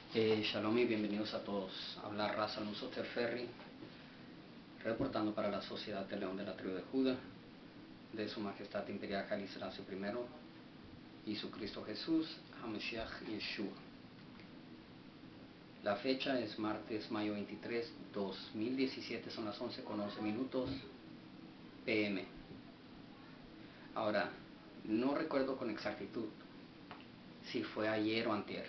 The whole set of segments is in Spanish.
Shalom y bienvenidos a todos. Habla Raza Nusoter Ferry, reportando para la Sociedad de León de la Tribu de Judá, de Su Majestad Imperial Haile Selassie I y su Cristo Jesús, HaMashiach Yeshua. La fecha es martes, mayo 23, 2017, son las 11:11 PM. Ahora, no recuerdo con exactitud si fue ayer o antier,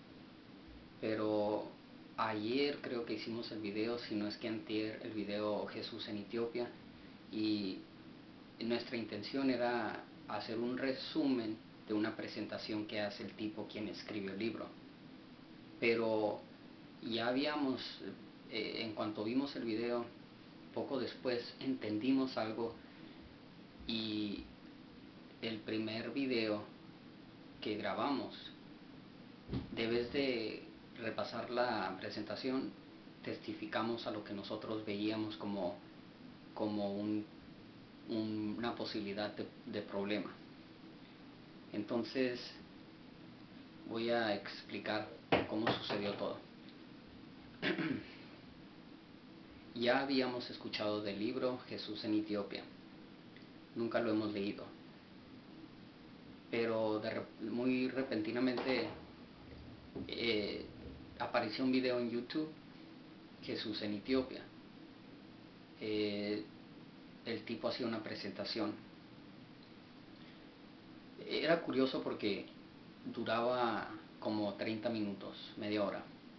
pero ayer creo que hicimos el video, si no es que antier, el video Jesús en Etiopía, y nuestra intención era hacer un resumen de una presentación que hace el tipo quien escribió el libro. Pero ya habíamos, en cuanto vimos el video, poco después entendimos algo, y el primer video que grabamos, debes de repasar la presentación, testificamos a lo que nosotros veíamos como una posibilidad de problema. Entonces voy a explicar cómo sucedió todo. Ya habíamos escuchado del libro Jesús en Etiopía, nunca lo hemos leído, pero muy repentinamente apareció un video en YouTube, Jesús en Etiopía. El tipo hacía una presentación. Era curioso porque duraba como 30 minutos, media hora.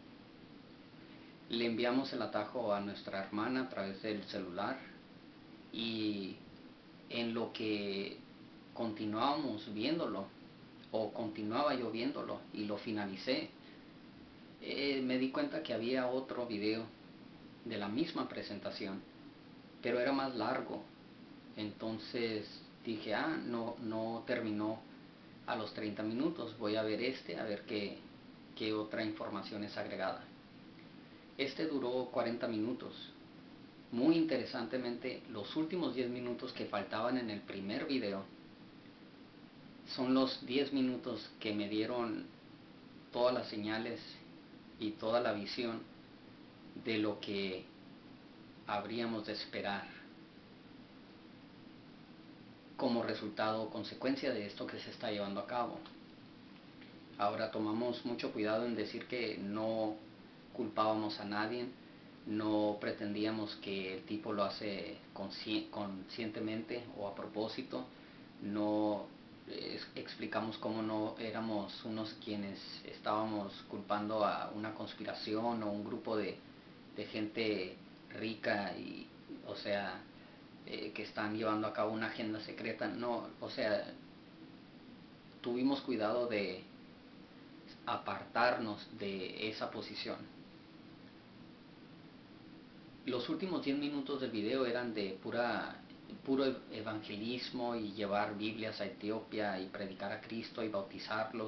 Le enviamos el atajo a nuestra hermana a través del celular, y en lo que continuábamos viéndolo, o continuaba yo viéndolo y lo finalicé, me di cuenta que había otro video de la misma presentación, pero era más largo. Entonces dije, no terminó a los 30 minutos, voy a ver a ver qué otra información es agregada. Este duró 40 minutos. Muy interesantemente, los últimos 10 minutos que faltaban en el primer video son los 10 minutos que me dieron todas las señales y toda la visión de lo que habríamos de esperar como resultado o consecuencia de esto que se está llevando a cabo. Ahora, tomamos mucho cuidado en decir que no culpábamos a nadie, no pretendíamos que el tipo lo hace conscientemente o a propósito, no explicamos cómo no éramos unos quienes estábamos culpando a una conspiración o un grupo de gente rica, y o sea, que están llevando a cabo una agenda secreta. No, o sea, tuvimos cuidado de apartarnos de esa posición. Los últimos 10 minutos del video eran de puro evangelismo y llevar Biblias a Etiopía y predicar a Cristo y bautizarlos.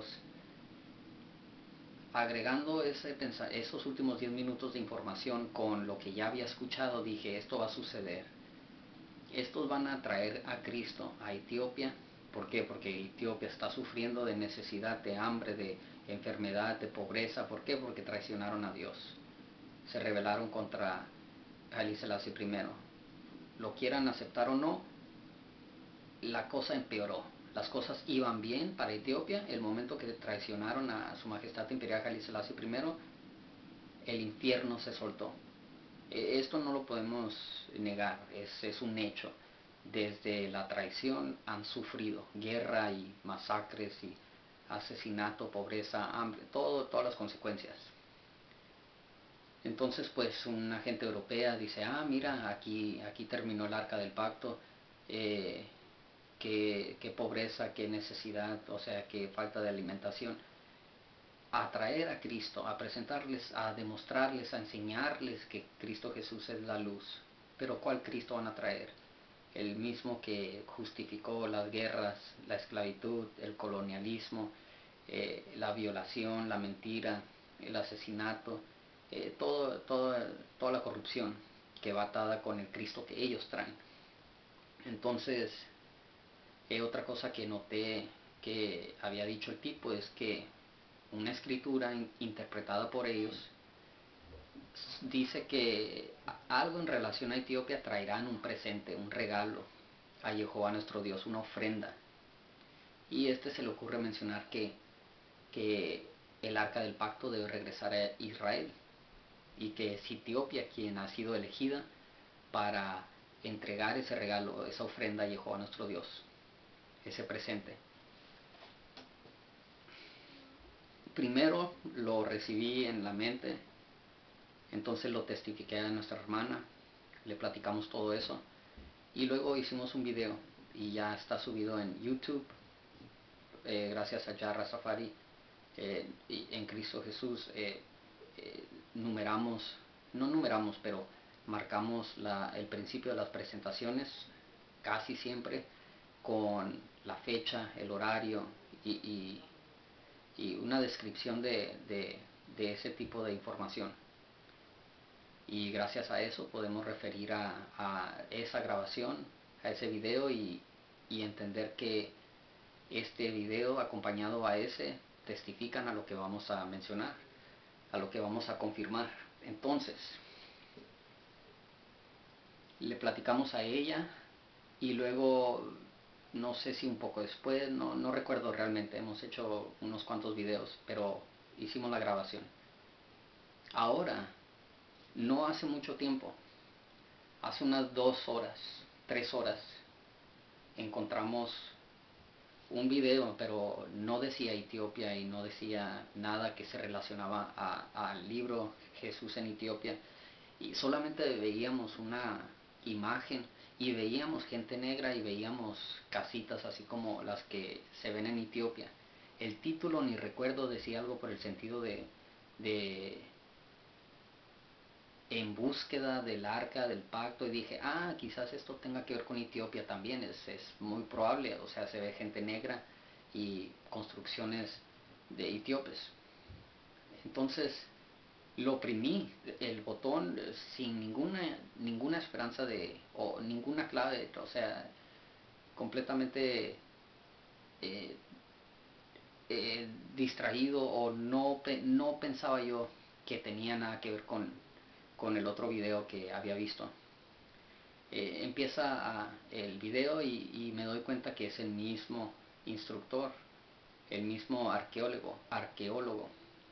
Agregando esos últimos 10 minutos de información con lo que ya había escuchado, dije, esto va a suceder. Estos van a traer a Cristo a Etiopía. ¿Por qué? Porque Etiopía está sufriendo de necesidad, de hambre, de enfermedad, de pobreza. ¿Por qué? Porque traicionaron a Dios. Se rebelaron contra Haile Selassie I. Lo quieran aceptar o no, la cosa empeoró. Las cosas iban bien para Etiopía. El momento que traicionaron a Su Majestad Imperial Haile Selassie I, el infierno se soltó. Esto no lo podemos negar, es un hecho. Desde la traición han sufrido guerra y masacres y asesinato, pobreza, hambre, todas las consecuencias. Entonces, pues una gente europea dice, mira, aquí terminó el arca del pacto, qué pobreza, qué necesidad, o sea, qué falta de alimentación. A traer a Cristo, a presentarles, a demostrarles, a enseñarles que Cristo Jesús es la luz. Pero ¿cuál Cristo van a traer? El mismo que justificó las guerras, la esclavitud, el colonialismo, la violación, la mentira, el asesinato, toda la corrupción que va atada con el Cristo que ellos traen. Entonces, otra cosa que noté que había dicho el tipo es que una escritura interpretada por ellos, dice que algo en relación a Etiopía traerán un presente, un regalo a Jehová nuestro Dios, una ofrenda. Y se le ocurre mencionar que el arca del pacto debe regresar a Israel y que es Etiopía quien ha sido elegida para entregar ese regalo, esa ofrenda a Jehová nuestro Dios, ese presente. Primero lo recibí en la mente, entonces lo testifiqué a nuestra hermana, le platicamos todo eso y luego hicimos un video y ya está subido en YouTube, gracias a Yah Rastafari, en Cristo Jesús. No numeramos, pero marcamos el principio de las presentaciones casi siempre con la fecha, el horario y una descripción de ese tipo de información. Y gracias a eso podemos referir a esa grabación, a ese video y entender que este video acompañado a ese testifican a lo que vamos a mencionar, a lo que vamos a confirmar. Entonces, le platicamos a ella y luego, no sé si un poco después, no recuerdo realmente, hemos hecho unos cuantos videos, pero hicimos la grabación. Ahora, no hace mucho tiempo, hace unas 2 horas, 3 horas, encontramos un video, pero no decía Etiopía y no decía nada que se relacionaba al libro Jesús en Etiopía. Y solamente veíamos una imagen y veíamos gente negra y veíamos casitas así como las que se ven en Etiopía. El título ni recuerdo, decía algo por el sentido de en búsqueda del arca del pacto, y dije, quizás esto tenga que ver con Etiopía también, es muy probable, o sea, se ve gente negra y construcciones de etíopes. Entonces lo oprimí, el botón, sin ninguna esperanza o ninguna clave, o sea, completamente eh, distraído, o no pensaba yo que tenía nada que ver con el otro video que había visto. Empieza el video y me doy cuenta que es el mismo instructor, el mismo arqueólogo.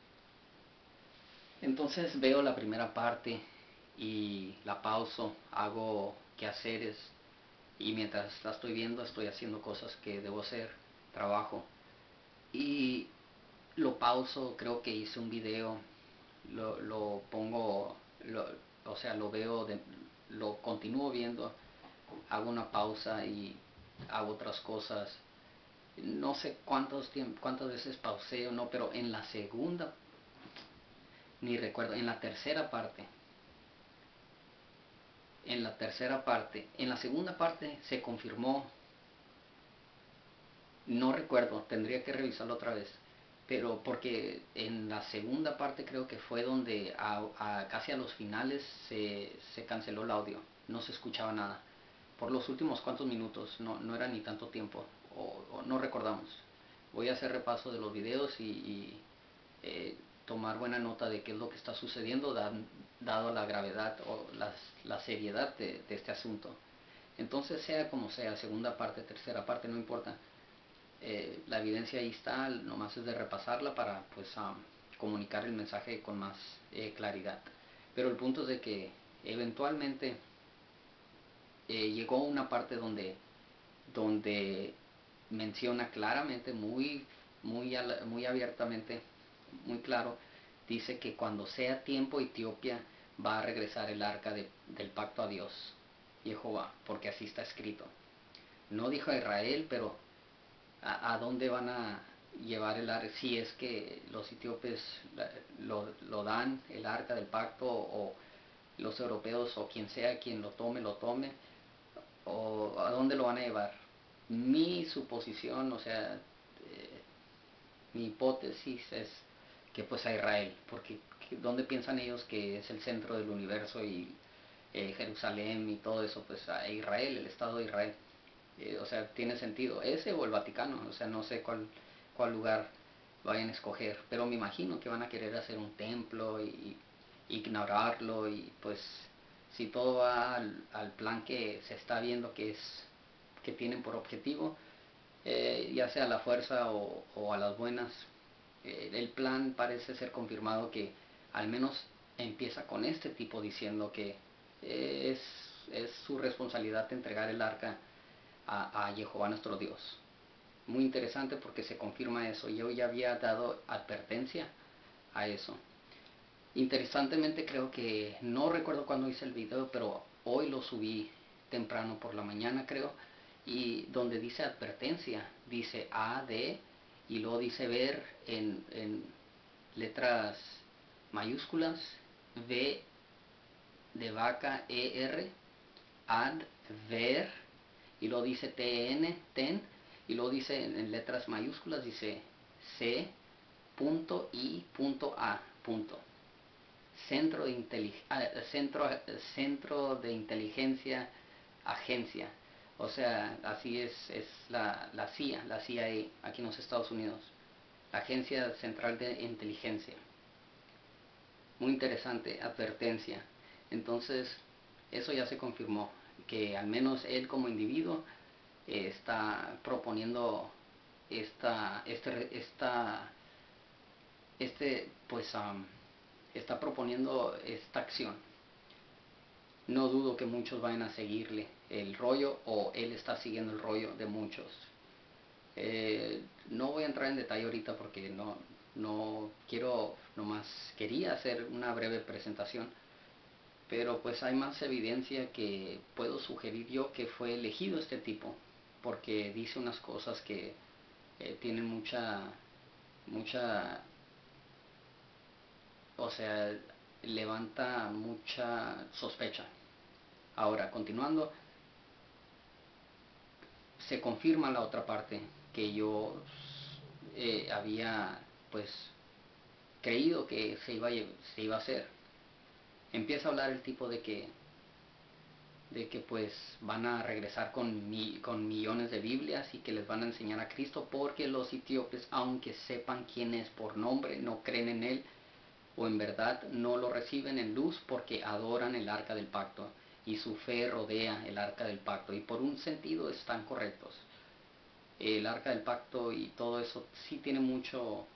Entonces veo la primera parte y la pauso, hago quehaceres y mientras la estoy viendo estoy haciendo cosas que debo hacer, trabajo, y lo pauso. Creo que hice un video, lo pongo, o sea, lo veo, lo continúo viendo, hago una pausa y hago otras cosas. No sé cuántas veces pausé o no, pero en la segunda, ni recuerdo, en la segunda parte se confirmó, no recuerdo, tendría que revisarlo otra vez, pero porque en la segunda parte creo que fue donde casi a los finales se canceló el audio, no se escuchaba nada. Por los últimos cuantos minutos, no era ni tanto tiempo, o no recordamos. Voy a hacer repaso de los videos y tomar buena nota de qué es lo que está sucediendo, dado la gravedad o la seriedad de este asunto. Entonces, sea como sea, segunda parte, tercera parte, no importa, la evidencia ahí está, nomás es de repasarla para pues comunicar el mensaje con más claridad. Pero el punto es de que eventualmente llegó una parte donde menciona claramente, muy abiertamente, muy claro, dice que cuando sea tiempo Etiopía va a regresar el arca del pacto a Dios, Jehová, porque así está escrito. No dijo a Israel, pero ¿a dónde van a llevar el arca? Si es que los etíopes lo dan, el arca del pacto, o los europeos o quien sea quien lo tome, o a dónde lo van a llevar. Mi suposición, o sea, mi hipótesis es que pues a Israel, porque ¿dónde piensan ellos que es el centro del universo y Jerusalén y todo eso? Pues a Israel, el Estado de Israel. O sea, tiene sentido ese o el Vaticano, o sea, no sé cuál lugar vayan a escoger, pero me imagino que van a querer hacer un templo y ignorarlo, y pues si todo va al plan que se está viendo que tienen por objetivo, ya sea a la fuerza o a las buenas, el plan parece ser confirmado, que al menos empieza con este tipo diciendo que es su responsabilidad entregar el arca a Jehová nuestro Dios. Muy interesante porque se confirma eso. Yo ya había dado advertencia a eso. Interesantemente, creo que no recuerdo cuándo hice el video, pero hoy lo subí temprano por la mañana, creo, y donde dice advertencia, dice A, D, y luego dice ver en letras mayúsculas, V de vaca, ER, ad, ver, y luego dice TN, ten, y luego dice en letras mayúsculas, dice C, punto, I, punto, A, punto. Centro de Inteligencia, Agencia. O sea, así es la CIA, la CIA aquí en los Estados Unidos. La Agencia Central de Inteligencia. Muy interesante, advertencia. Entonces, eso ya se confirmó, que al menos él como individuo está proponiendo pues está proponiendo esta acción. No dudo que muchos vayan a seguirle el rollo, o él está siguiendo el rollo de muchos. No voy a entrar en detalle ahorita porque no quiero, nomás quería hacer una breve presentación, pero pues hay más evidencia que puedo sugerir yo que fue elegido este tipo, porque dice unas cosas que tienen mucha, o sea, levanta mucha sospecha. Ahora, continuando, se confirma la otra parte que yo había pues creído que se iba a hacer. Empieza a hablar el tipo de que pues van a regresar con millones de Biblias y que les van a enseñar a Cristo, porque los etíopes, aunque sepan quién es por nombre, no creen en él, o en verdad no lo reciben en luz, porque adoran el arca del pacto y su fe rodea el arca del pacto, y por un sentido están correctos. El arca del pacto y todo eso sí tiene mucho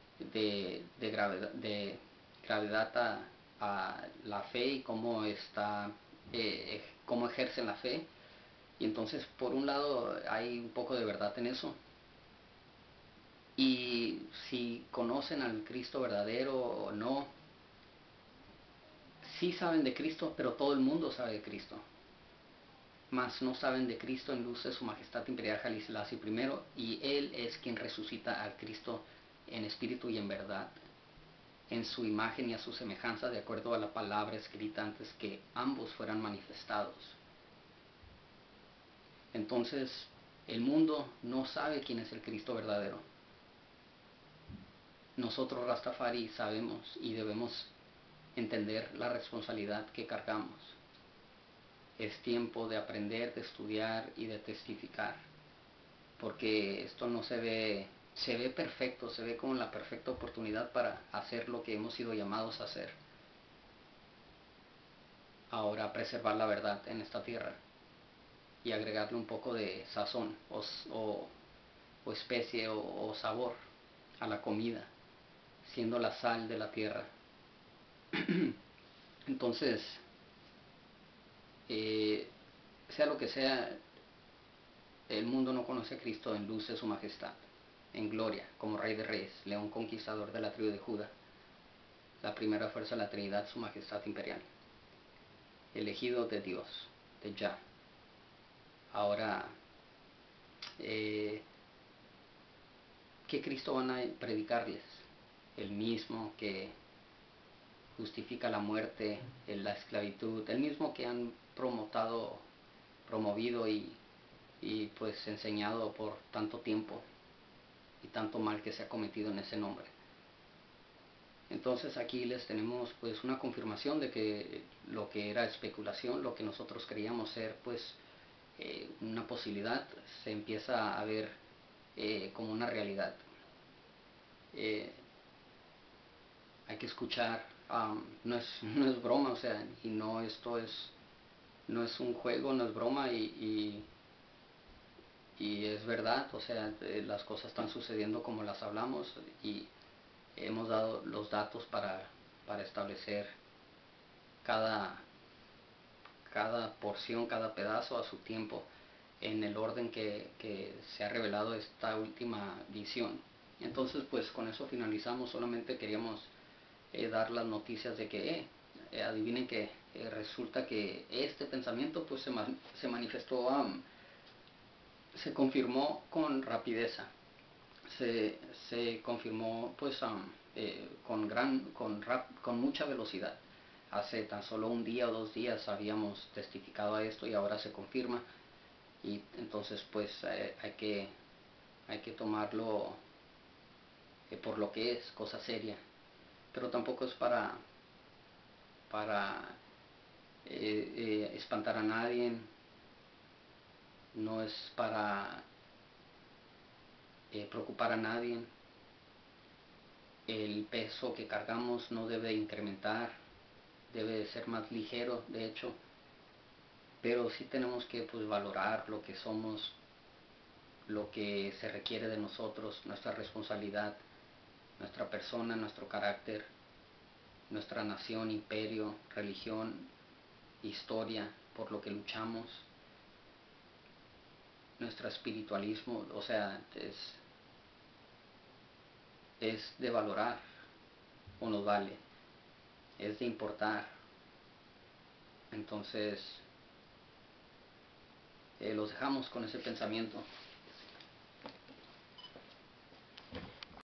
de gravedad a la fe, y cómo está, cómo ejercen la fe. Y entonces, por un lado, hay un poco de verdad en eso. Y si conocen al Cristo verdadero o no, sí saben de Cristo, pero todo el mundo sabe de Cristo. Mas no saben de Cristo en luz de su majestad imperial Haile Selassie I, y Él es quien resucita al Cristo en espíritu y en verdad, en su imagen y a su semejanza, de acuerdo a la palabra escrita antes que ambos fueran manifestados. Entonces, el mundo no sabe quién es el Cristo verdadero. Nosotros Rastafari sabemos, y debemos entender la responsabilidad que cargamos. Es tiempo de aprender, de estudiar y de testificar, porque esto no se ve perfecto, se ve como la perfecta oportunidad para hacer lo que hemos sido llamados a hacer. Ahora, preservar la verdad en esta tierra y agregarle un poco de sazón o especie o sabor a la comida, siendo la sal de la tierra. Entonces, eh, sea lo que sea, el mundo no conoce a Cristo en luz de su majestad, en gloria, como Rey de Reyes, León conquistador de la tribu de Judá, la primera fuerza de la Trinidad, su majestad imperial, elegido de Dios, de Jah. Ahora, ¿qué Cristo van a predicarles? El mismo que justifica la muerte, la esclavitud, el mismo que han promovido y pues enseñado por tanto tiempo, y tanto mal que se ha cometido en ese nombre. Entonces aquí les tenemos pues una confirmación de que lo que era especulación, lo que nosotros creíamos ser pues una posibilidad, se empieza a ver como una realidad. eh, hay que escuchar, no es, no es broma, o sea, y no, esto es, no es un juego, no es broma, y es verdad, o sea, las cosas están sucediendo como las hablamos, y hemos dado los datos para establecer cada, cada porción, cada pedazo a su tiempo, en el orden que se ha revelado esta última visión. Entonces, pues con eso finalizamos. Solamente queríamos dar las noticias de que, adivinen que resulta que este pensamiento pues se manifestó, se confirmó con rapidez, se, se confirmó pues con mucha velocidad. Hace tan solo un día o 2 días habíamos testificado a esto y ahora se confirma, y entonces pues hay que tomarlo por lo que es, cosa seria, pero tampoco es para espantar a nadie, no es para preocupar a nadie. El peso que cargamos no debe incrementar, debe ser más ligero, de hecho, pero sí tenemos que pues valorar lo que somos, lo que se requiere de nosotros, nuestra responsabilidad, nuestra persona, nuestro carácter, nuestra nación, imperio, religión, historia, por lo que luchamos, nuestro espiritualismo, o sea, es de valorar, o nos vale, es de importar. Entonces, los dejamos con ese pensamiento.